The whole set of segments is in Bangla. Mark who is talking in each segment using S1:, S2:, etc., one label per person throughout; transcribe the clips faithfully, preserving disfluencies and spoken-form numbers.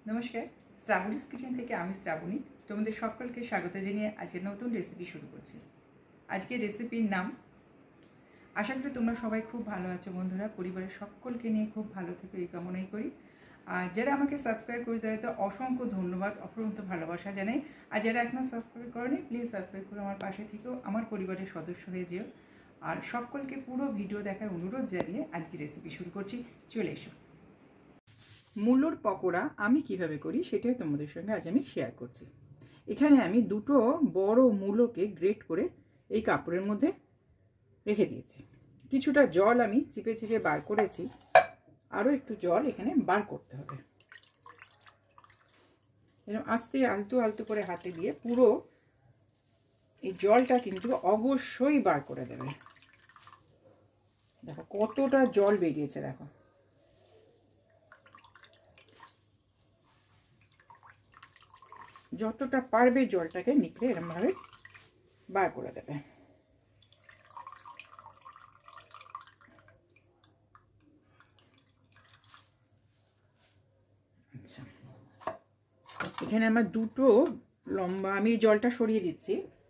S1: নমস্কার, শ্রাবণীস কিচেন থেকে আমি শ্রাবণী তোমাদের সকলকে স্বাগত জানিয়ে আজকে নতুন রেসিপি শুরু করছি। আজকের রেসিপির নাম, আশা করি তোমরা সবাই খুব ভালো আছো বন্ধুরা, পরিবারের সকলকে নিয়ে খুব ভালো থেকো এই কামনাই করি। আর যারা আমাকে সাবস্ক্রাইব করে দেয় তো অসংখ্য ধন্যবাদ, অপরন্ত ভালোবাসা জানাই। আর যারা এখনও সাবস্ক্রাইব করেনি প্লিজ সাবস্ক্রাইব করে আমার পাশে থেকেও আমার পরিবারের সদস্য হয়ে যেও। আর সকলকে পুরো ভিডিও দেখার অনুরোধ জানিয়ে আজকে রেসিপি শুরু করছি, চলে এসো। মূলোর পকোড়া আমি কিভাবে করি সেটাই তোমাদের সঙ্গে আজ আমি শেয়ার করছি। এখানে আমি দুটো বড় মূলোকে গ্রেট করে এই কাপড়ের মধ্যে রেখে দিয়েছি। কিছুটা জল আমি চিপে চিপে বার করেছি, আরও একটু জল এখানে বার করতে হবে। এরকম আস্তে আলতু আলতু করে হাতে দিয়ে পুরো এই জলটা কিন্তু অবশ্যই বার করে দেবে। দেখো কতটা জল বেরিয়েছে, দেখো যতটা পারবে জলটাকে নিকড়ে এরমভাবে বার করে দেবে। আচ্ছা, এখানে আমার দুটো লম্বা, আমি জলটা সরিয়ে দিচ্ছি,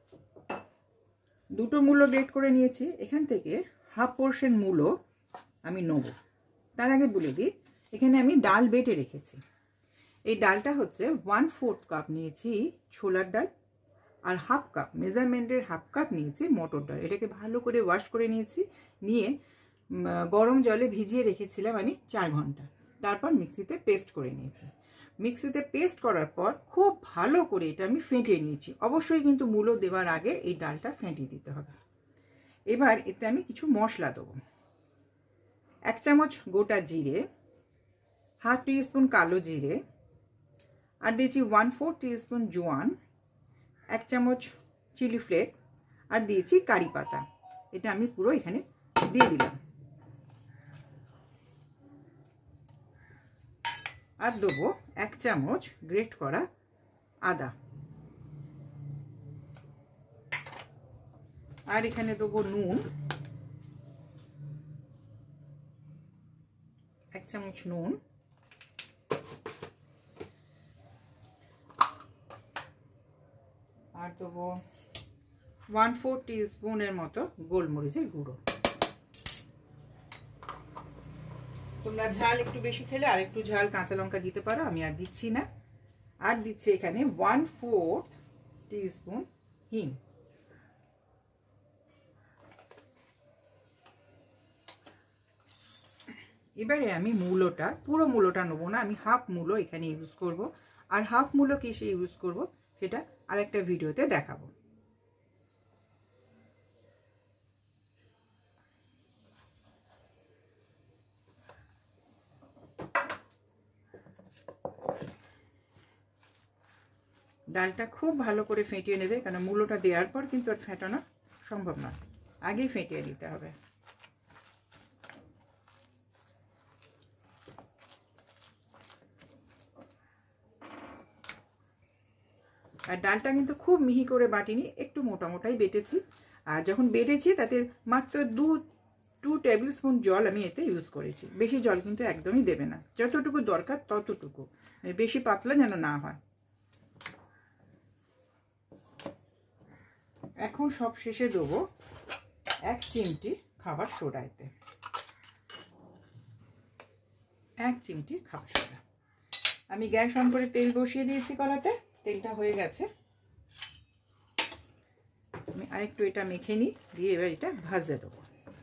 S1: দুটো মূলো গ্রেট করে নিয়েছি। এখান থেকে হাফ পোর্শন মূলো আমি নেব। তার আগে বলে দিই, এখানে আমি ডাল বেটে রেখেছি। এই ডালটা হচ্ছে ওয়ান ফোর্থ কাপ নিয়েছি ছোলার ডাল, আর হাফ কাপ মেজারমেন্টের হাফ কাপ নিয়েছি মটর ডাল। এটাকে ভালো করে ওয়াশ করে নিয়েছি, নিয়ে গরম জলে ভিজিয়ে রেখেছিলাম আমি চার ঘন্টা। তারপর মিক্সিতে পেস্ট করে নিয়েছি। মিক্সিতে পেস্ট করার পর খুব ভালো করে এটা আমি ফেটিয়ে নিয়েছি। অবশ্যই কিন্তু মূলো দেওয়ার আগে এই ডালটা ফেটিয়ে দিতে হবে। এবার এতে আমি কিছু মশলা দেবো। এক চামচ গোটা জিরে, হাফ টি স্পুন কালো জিরে, আর দিয়েছি ওয়ান ফোর টি স্পুন জোয়ান, এক চামচ চিলি ফ্লেক্স, আর দিয়েছি কারি পাতা। এটা আমি পুরো এখানে দিয়ে দিলাম। আর দেবো এক চামচ গ্রেট করা আদা, আর এখানে দেবো নুন, এক চামচ নুন, আর দেবো ওয়ান ফোর টি স্পুনের মতো গোলমরিচের গুঁড়ো। তোমরা ঝাল একটু বেশি খেলে আর একটু ঝাল কাঁচা লঙ্কা দিতে পারো, আমি আর দিচ্ছি না। আর দিচ্ছি এখানে ওয়ান ফোর্থ টি স্পুন হিং। এবারে আমি মূলোটা, পুরো মূলোটা নেবো না, আমি হাফ মূলো এখানে ইউজ করব। আর হাফ মূলো কিসে ইউজ করব সেটা আরেকটা ভিডিওতে দেখাবো। ডালটা খুব ভালো করে ফেটিয়ে নেবে, কারণ মূলোটা দেওয়ার পর কিন্তু আর ফেটানো সম্ভব নয়, আগেই ফেটিয়ে নিতে হবে। আর ডালটা কিন্তু খুব মিহি করে বাটিনি, একটু মোটা মোটাই বেটেছি। আর যখন বেটেছি তাতে মাত্র দু টু টেবিল স্পুন জল আমি এতে ইউজ করেছি। বেশি জল কিন্তু একদমই দেবে না, যতটুকু দরকার ততটুকু, বেশি পাতলা যেন না হয়। এখন সব শেষে দেবো এক চিমটি খাবার সোডা, এতে এক চিমটি খাবার সোডা। আমি গ্যাস অন করে তেল বসিয়ে দিয়েছি কড়াতে, তেলটা হয়ে গেছে। আমি আরেকটু এটা মেখে নিই, দিয়ে এবার এটা ভাজতে দেবো।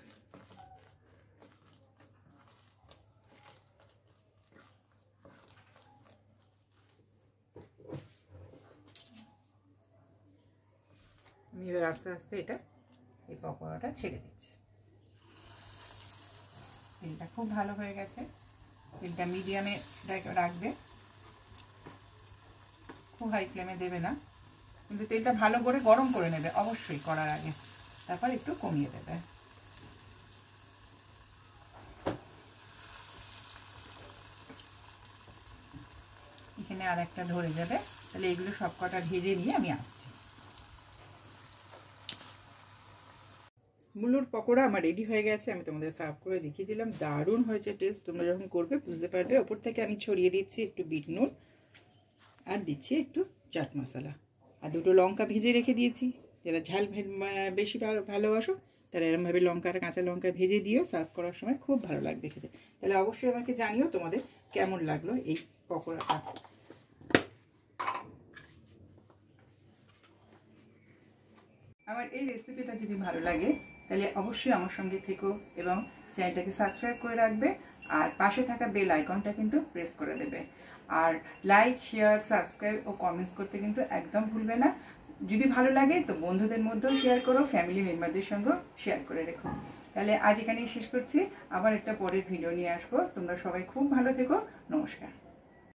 S1: আমি এবার আস্তে আস্তে এটা এই পকোড়াটা ছেড়ে দিচ্ছি। তেলটা খুব ভালো হয়ে গেছে। তেলটা মিডিয়ামে রাখবে, খুব হাই ফ্লেমে দেবে না, কিন্তু তেলটা ভালো করে গরম করে নেবে অবশ্যই করার আগে, তারপর একটু কমিয়ে দেবে। এখানে আর একটা ধরে যাবে, তাহলে এগুলো সব কটা ভেজে নিয়ে আমি আসছি। মূলোর পকোড়া আমার রেডি হয়ে গেছে, আমি তোমাদের সার্ভ করে দেখিয়ে দিলাম। দারুণ হয়েছে টেস্ট, তোমরা যখন করবে বুঝতে পারবে। ওপর থেকে আমি ছড়িয়ে দিচ্ছি একটু বিট নুন, আর দিচ্ছি একটু চাট মশলা, আর দুটো লঙ্কা ভেজে রেখে দিয়েছি। যারা ঝাল বেশি ভালোবাসো তারা এরমভাবে লঙ্কা আর কাঁচা লঙ্কা ভেজে দিও, সার্ভ করার সময় খুব ভালো লাগবে খেতে। তাহলে অবশ্যই আমাকে জানিও তোমাদের কেমন লাগলো এই পকোড়াটা। আমার এই রেসিপিটা যদি ভালো লাগে তাহলে অবশ্যই আমার সঙ্গে থেকো এবং চ্যানেলটাকে সাবস্ক্রাইব করে রাখবে, আর পাশে থাকা বেল আইকনটা কিন্তু প্রেস করে দেবে। আর লাইক, শেয়ার, সাবস্ক্রাইব ও কমেন্টস করতে কিন্তু একদম ভুলবে না। যদি ভালো লাগে তো বন্ধুদের মধ্যেও শেয়ার করো, ফ্যামিলি মেম্বারদের সঙ্গেও শেয়ার করে রেখো। তাহলে আজ এখানেই শেষ করছি, আবার একটা পরের ভিডিও নিয়ে আসবো। তোমরা সবাই খুব ভালো থেকো। নমস্কার।